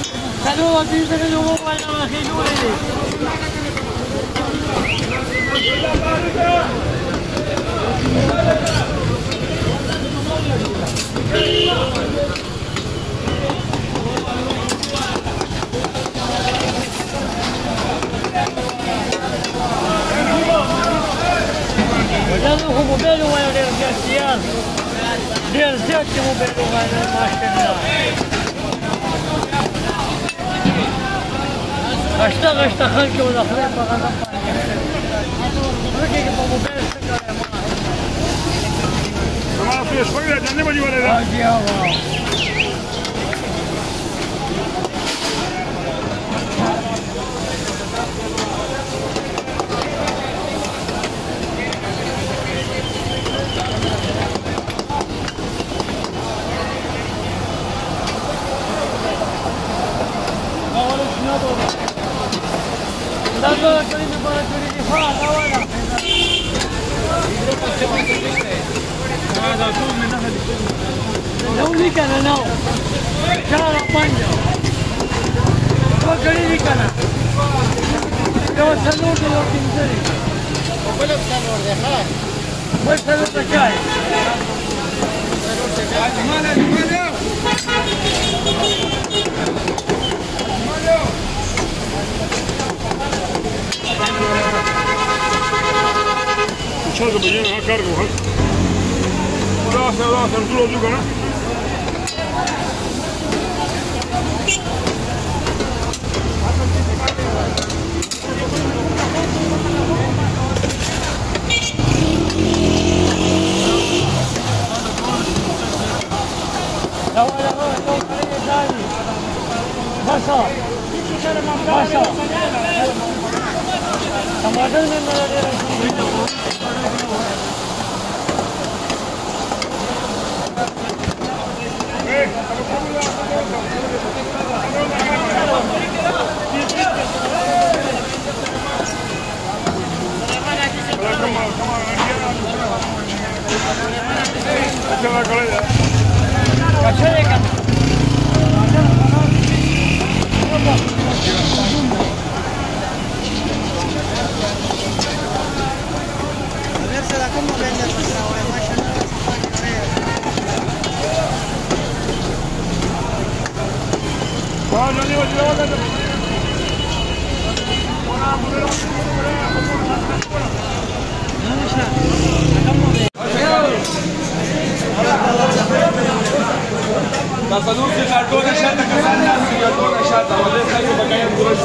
Saludos, dice que yo voy a la وجدوا موبايله ولا رجال ديال زاد موبايله ولا ماشي اشتغل خلقي ولا خلق بغضب رجع موبايل سكر ما في شويه جنبه دي ولا لا لو لي كان نو شارع بانجو وقريبي كان لو سنور لو تنزلي وبلد سنور ده خلاص بس سنور تجاي Çarşı bugün ha kargo ha. Orası dur oldu kana. Başa. Tamadın تصادف في كرتون شات كمان ناس في كرتون شات ولا خلوا بقايا القرش